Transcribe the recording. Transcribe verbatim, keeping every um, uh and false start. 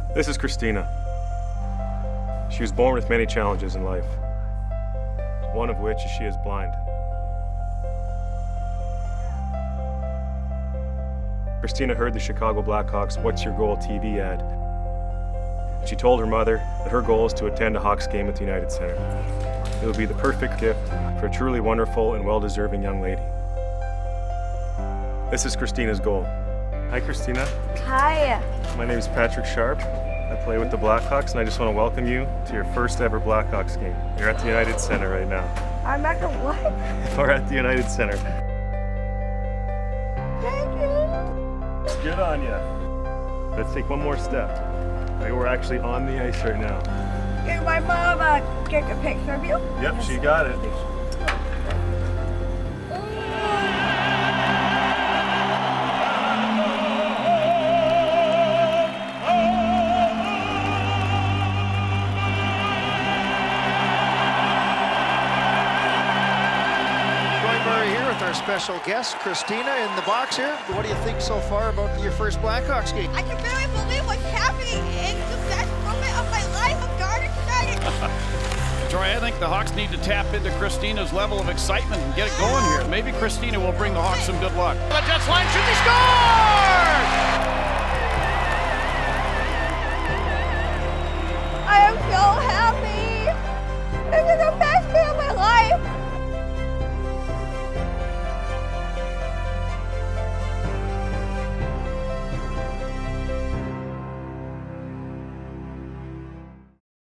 This is Christina. She was born with many challenges in life, one of which is she is blind. Christina heard the Chicago Blackhawks "What's Your Goal" T V ad. She told her mother that her goal is to attend a Hawks game at the United Center. It would be the perfect gift for a truly wonderful and well-deserving young lady. This is Christina's goal. Hi, Christina. Hi. My name is Patrick Sharp. I play with the Blackhawks, and I just want to welcome you to your first ever Blackhawks game. You're at the United Center right now. I'm at the what? We're at the United Center. Thank you. Good on you. Let's take one more step. Right, we're actually on the ice right now. Can my mom uh, get a picture of you? Yep, she got it. Here with our special guest, Christina, in the box here. What do you think so far about your first Blackhawks game? I can barely believe what's happening. It's the best moment of my life. I'm darn excited. Troy, I think the Hawks need to tap into Christina's level of excitement and get it going here. Maybe Christina will bring the Hawks some good luck. The Jets line should be scored! I am so happy. This is the